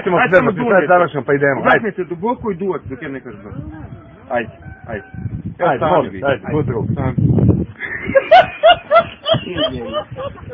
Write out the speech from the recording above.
Ćemo se demo, ti sad završimo pa idemo. Zahnite duboko i duvak dok ja ne kažem dobro. Ajde. Ajde, molim, ajde, put ruku.